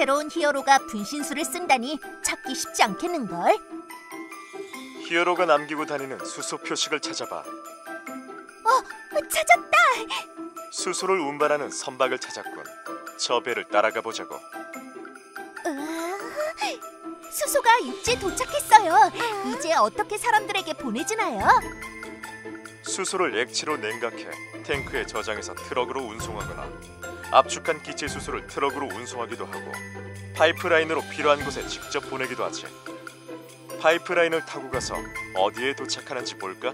새로운 히어로가 분신술을 쓴다니 찾기 쉽지 않겠는걸? 히어로가 남기고 다니는 수소 표식을 찾아봐. 찾았다! 수소를 운반하는 선박을 찾았군. 저 배를 따라가 보자고. 수소가 육지에 도착했어요. 이제 어떻게 사람들에게 보내지나요? 수소를 액체로 냉각해 탱크에 저장해서 트럭으로 운송하거나 압축한 기체 수소를 트럭으로 운송하기도 하고 파이프라인으로 필요한 곳에 직접 보내기도 하지. 파이프라인을 타고 가서 어디에 도착하는지 볼까?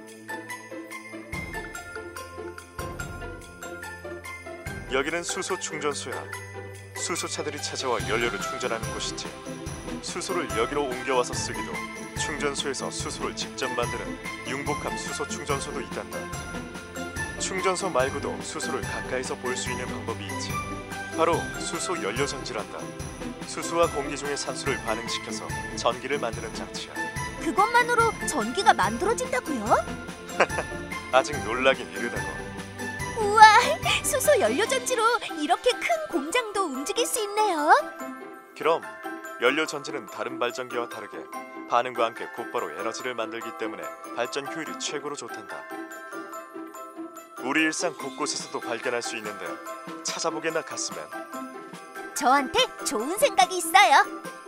여기는 수소 충전소야. 수소차들이 찾아와 연료를 충전하는 곳이지. 수소를 여기로 옮겨와서 쓰기도, 충전소에서 수소를 직접 만드는 융복합 수소 충전소도 있단다. 충전소 말고도 수소를 가까이서 볼 수 있는 방법이 있지. 바로 수소 연료 전지란다. 수소와 공기 중의 산소를 반응시켜서 전기를 만드는 장치야. 그것만으로 전기가 만들어진다고요? 아직 놀라긴 이르다고. 우와, 수소 연료 전지로 이렇게 큰 공장도 움직일 수 있네요. 그럼 연료 전지는 다른 발전기와 다르게 반응과 함께 곧바로 에너지를 만들기 때문에 발전 효율이 최고로 좋단다. 우리 일상 곳곳에서도 발견할 수 있는데 찾아보게나 갔으면. 저한테 좋은 생각이 있어요.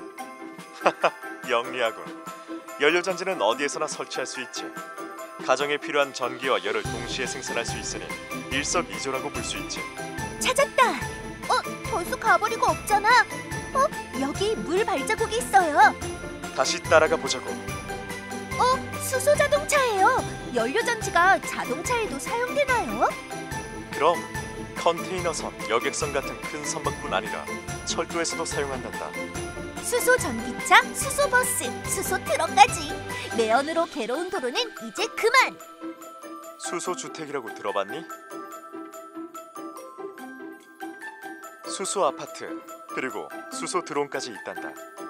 영리하군. 연료 전지는 어디에서나 설치할 수 있지. 가정에 필요한 전기와 열을 동시에 생산할 수 있으니 일석이조라고 볼 수 있지. 찾았다. 벌써 가버리고 없잖아. 여기 물 발자국이 있어요. 다시 따라가 보자고. 수소 자동차예요. 연료 전지가 자동차에도 사용되나요? 그럼 컨테이너선, 여객선 같은 큰 선박뿐 아니라 철도에서도 사용한단다. 수소 전기차, 수소 버스, 수소 트럭까지. 매연으로 괴로운 도로는 이제 그만. 수소 주택이라고 들어봤니? 수소 아파트, 그리고 수소 드론까지 있단다.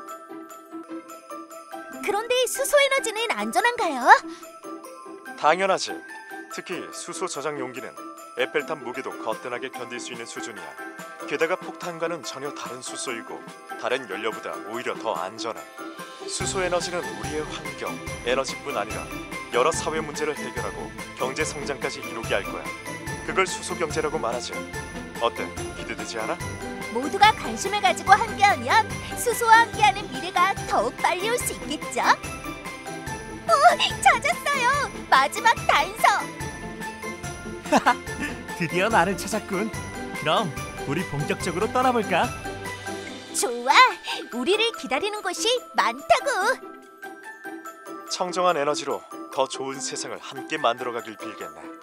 그런데 수소 에너지는 안전한가요? 당연하지. 특히 수소 저장 용기는 에펠탑 무게도 거뜬하게 견딜 수 있는 수준이야. 게다가 폭탄과는 전혀 다른 수소이고 다른 연료보다 오히려 더 안전해. 수소 에너지는 우리의 환경, 에너지뿐 아니라 여러 사회 문제를 해결하고 경제 성장까지 이루게 할 거야. 그걸 수소 경제라고 말하지. 어때? 기대되지 않아? 모두가 관심을 가지고 함께하면 수소와 함께하는 미래가 더욱 빨리 올 수 있겠죠? 찾았어요! 마지막 단서! 드디어 나를 찾았군. 그럼 우리 본격적으로 떠나볼까? 좋아! 우리를 기다리는 곳이 많다고! 청정한 에너지로 더 좋은 세상을 함께 만들어가길 빌겠네.